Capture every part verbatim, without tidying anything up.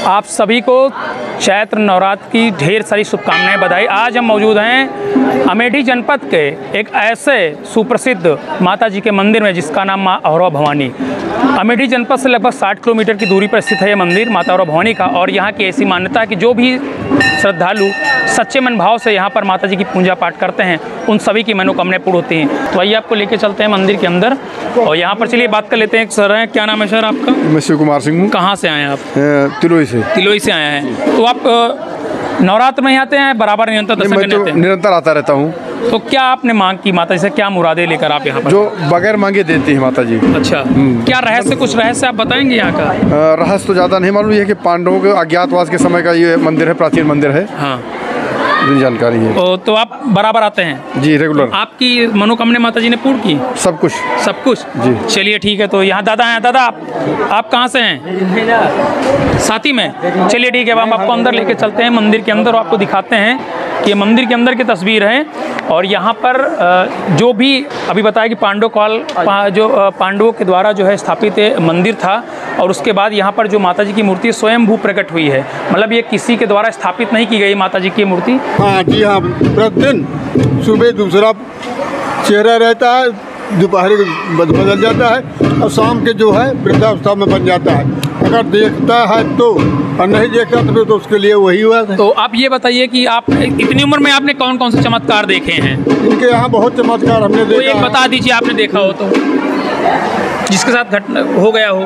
आप सभी को चैत्र नवरात्र की ढेर सारी शुभकामनाएं, बधाई। आज हम मौजूद हैं अमेठी जनपद के एक ऐसे सुप्रसिद्ध माता जी के मंदिर में जिसका नाम माँ अहौरा भवानी। अमेठी जनपद से लगभग साठ किलोमीटर की दूरी पर स्थित है यह मंदिर माता अहौरा भवानी का। और यहाँ की ऐसी मान्यता है कि जो भी श्रद्धालु सच्चे मन भाव से यहाँ पर माता जी की पूजा पाठ करते हैं उन सभी की मनोकामनाएं पूर्ण होती हैं। तो आइए आपको लेके चलते हैं मंदिर के अंदर और यहाँ पर चलिए बात कर लेते हैं। सर हैं, क्या नाम है सर आपका? मैं शिव कुमार सिंह। कहाँ से आए हैं आप? तिलोई से। तिलोई से आए हैं। तो आप नवरात्र में आते हैं बराबर निरंतर दर्शन करने आते हैं? निरंतर आता रहता हूँ। तो क्या आपने मांग की माता जी से, क्या मुरादें लेकर आप यहाँ पर? जो बगैर मांगे देती है माता जी। अच्छा, क्या रहस्य, कुछ रहस्य आप बताएंगे यहाँ का? रहस्य तो ज़्यादा नहीं मालूम, ये है कि पांडवों के अज्ञातवास के समय का ये मंदिर है, प्राचीन मंदिर है। हाँ, जानकारी है। तो, तो आप बराबर आते हैं? जी, रेगुलर। आपकी मनोकामना माता जी ने पूर्ण की? सब कुछ। सब कुछ जी। चलिए ठीक है। तो यहाँ दादा हैं। दादा आप आप कहाँ से हैं? साथी में। चलिए ठीक है, हम आपको अंदर लेके चलते हैं मंदिर के अंदर और आपको दिखाते हैं कि ये मंदिर के अंदर की तस्वीर है। और यहाँ पर जो भी अभी बताया कि पांडव काल पा, जो पांडवों के द्वारा जो है स्थापित मंदिर था और उसके बाद यहाँ पर जो माता जी की मूर्ति स्वयंभू प्रकट हुई है, मतलब ये किसी के द्वारा स्थापित नहीं की गई माता जी की मूर्ति। हाँ जी हाँ, प्रतिदिन सुबह दूसरा चेहरा रहता है, दोपहर बदल जाता है और शाम के जो है वृद्धावस्था में बन जाता है। अगर देखता है तो, और नहीं देखता तो फिर तो उसके लिए वही हुआ था। तो आप ये बताइए कि आप इतनी उम्र में आपने कौन कौन से चमत्कार देखे हैं? इनके यहाँ बहुत चमत्कार हमने देखा। तो एक बता दीजिए, आपने देखा हो तो, जिसके साथ घटना हो गया हो।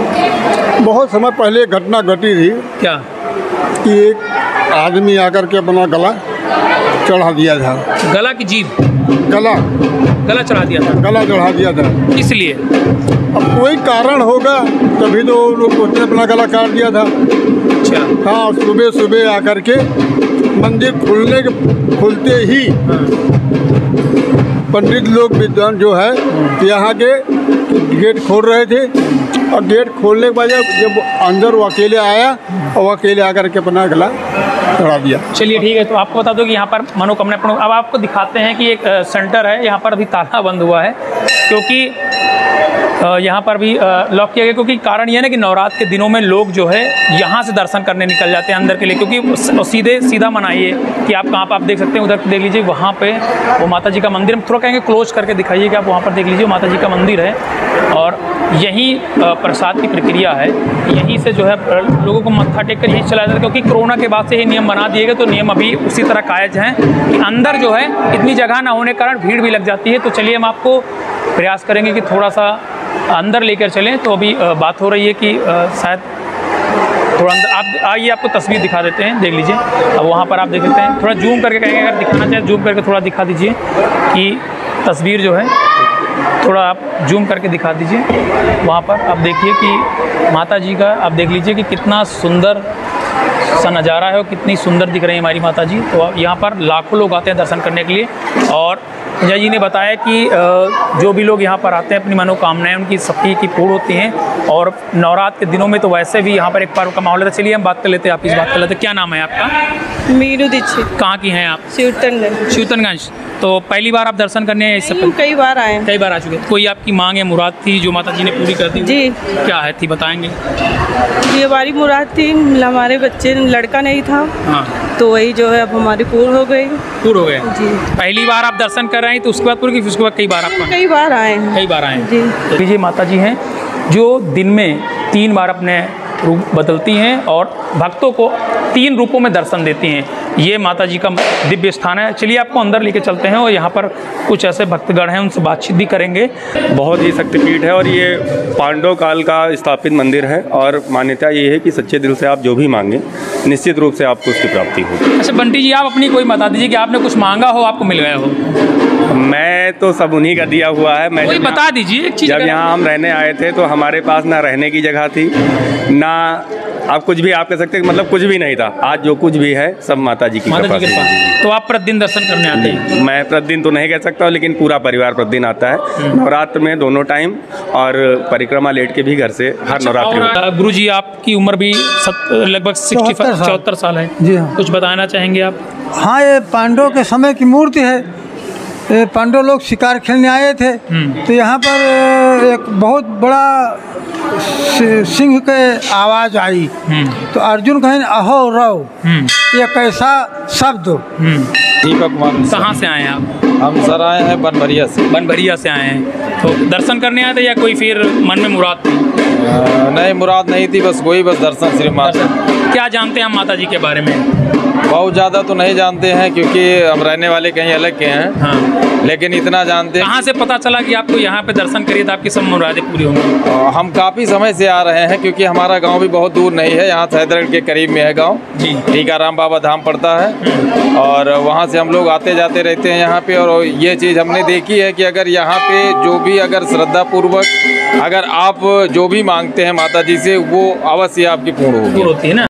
बहुत समय पहले घटना घटी थी। क्या? कि एक आदमी आकर के अपना गला चढ़ा दिया था। गला की जीभ? गला गला चढ़ा दिया था। गला चढ़ा दिया था। इसलिए अब कोई कारण होगा तभी तो लोग उसने अपना गला काट दिया था। अच्छा। हाँ, सुबह सुबह आकर के मंदिर खुलने के खुलते ही पंडित लोग विद्वान जो है यहाँ के गेट खोल रहे थे और गेट खोलने के बाद जब अंदर वो अकेले आया और वो अकेले आकर के अपना गला चढ़ा दिया। चलिए ठीक है। तो आपको बता दो कि यहाँ पर मनोकामना पूर्ण। अब आपको दिखाते हैं कि एक सेंटर है, यहाँ पर अभी ताला बंद हुआ है क्योंकि यहाँ पर भी लॉक किया गया, क्योंकि कारण यह है कि नवरात्र के दिनों में लोग जो है यहाँ से दर्शन करने निकल जाते हैं अंदर के लिए, क्योंकि सीधे सीधा मनाइए कि आप कहाँ पर आप देख सकते हैं, उधर देख लीजिए वहाँ पे वो माता जी का मंदिर। हम थोड़ा कहेंगे क्लोज करके दिखाइए कि आप वहाँ पर देख लीजिए माता जी का मंदिर है और यही प्रसाद की प्रक्रिया है। यहीं से जो है लोगों को मत्था टेक कर यहीं चला जाता है, क्योंकि कोरोना के बाद से ही नियम बना दिए गए, तो नियम अभी उसी तरह कायज हैं कि अंदर जो है इतनी जगह ना होने के कारण भीड़ भी लग जाती है। तो चलिए हम आपको प्रयास करेंगे कि थोड़ा सा अंदर लेकर चलें। तो अभी बात हो रही है कि शायद थोड़ा अंदर आप आइए, आपको तस्वीर दिखा देते हैं, देख लीजिए। अब वहाँ पर आप देख सकते हैं, थोड़ा जूम करके कहेंगे, अगर दिखाना चाहें जूम करके थोड़ा दिखा दीजिए कि तस्वीर जो है थोड़ा आप जूम करके दिखा दीजिए। वहाँ पर आप देखिए कि माता जी का आप देख लीजिए कि कितना सुंदर सा नज़ारा है और कितनी सुंदर दिख रही है हमारी माता जी। तो यहाँ पर लाखों लोग आते हैं दर्शन करने के लिए। और जय जी ने बताया कि जो भी लोग यहाँ पर आते हैं अपनी मनोकामनाएं उनकी सबकी की पूर्ण होती हैं। और नवरात्र के दिनों में तो वैसे भी यहाँ पर एक पर्व का माहौल है। चलिए हम बात कर लेते हैं, आप इस बात कर लेते हैं। क्या नाम है आपका? मीनू दीक्षित। कहाँ की हैं आप? शिवतनगंज। शिवतनगंज। तो पहली बार आप दर्शन करने हैं? इससे पहले कई बार आए। कई बार आ चुके। कोई आपकी मांग या मुराद थी जो माता जी ने पूरी कर दी? जी। क्या है थी, बताएंगे? ये हमारी मुराद थी, हमारे बच्चे लड़का नहीं था। हाँ। तो वही जो है अब हमारी पूर्ण हो गई। पूर्ण हो गए जी। पहली बार आप दर्शन कर रहे हैं तो उसके बाद पूरी, उसके बाद कई बार आपका? कई बार आए हैं। कई बार आए जी। तो ये माता जी हैं जो दिन में तीन बार अपने रूप बदलती हैं और भक्तों को तीन रूपों में दर्शन देती हैं। ये माता जी का दिव्य स्थान है। चलिए आपको अंदर लेके चलते हैं और यहाँ पर कुछ ऐसे भक्तगण हैं, उनसे बातचीत भी करेंगे। बहुत ही शक्तिपीठ है और ये पांडव काल का स्थापित मंदिर है और मान्यता ये है कि सच्चे दिल से आप जो भी मांगें निश्चित रूप से आपको उसकी प्राप्ति हो। अच्छा बंटी जी, आप अपनी कोई बता दीजिए कि आपने कुछ मांगा हो आपको मिल गया हो। मैं तो सब उन्हीं का दिया हुआ है। मैं कोई बता दीजिए। जब यहाँ हम रहने आए थे तो हमारे पास ना रहने की जगह थी, ना आप कुछ भी आप कह सकते हैं, मतलब कुछ भी नहीं था। आज जो कुछ भी है सब माता जी की कृपा से। तो आप प्रतिदिन दर्शन करने आते हैं? मैं प्रतिदिन तो नहीं कह सकता, लेकिन पूरा परिवार प्रतिदिन आता है नवरात्र में दोनों टाइम, और परिक्रमा लेट के भी घर से हर नवरात्र। गुरु जी आपकी उम्र भी लगभग चौहत्तर साल है। जी हाँ। कुछ बताना चाहेंगे आप? हाँ, ये पांडवों के समय की मूर्ति है पांडव लोग शिकार खेलने आए थे, तो यहाँ पर एक बहुत बड़ा सिंह के आवाज़ आई, तो अर्जुन कहें अहो रव, ये कैसा शब्द। दीपक कुमार। कहाँ से आए हैं आप? हम सर आए हैं बनभरिया से। बनभरिया से आए हैं, तो दर्शन करने आए थे या कोई फिर मन में मुराद थी? नहीं, मुराद नहीं थी, बस वही बस दर्शन सिर्फ माता। क्या जानते हैं हम माता जी के बारे में? बहुत ज़्यादा तो नहीं जानते हैं क्योंकि हम रहने वाले कहीं अलग के हैं। हाँ। लेकिन इतना जानते हैं। कहाँ से पता चला कि आपको यहाँ पे दर्शन करिए तो आपकी सब मुरादें पूरी होंगी? हम काफ़ी समय से आ रहे हैं क्योंकि हमारा गांव भी बहुत दूर नहीं है, यहाँ सैदगढ़ के करीब में है गांव जी। टीकाराम बाबा धाम पड़ता है और वहाँ से हम लोग आते जाते रहते हैं यहाँ पे। और ये चीज़ हमने देखी है कि अगर यहाँ पे जो भी अगर श्रद्धापूर्वक अगर आप जो भी मांगते हैं माता जी से, वो अवश्य आपकी पूर्ण होगी। होती है ना।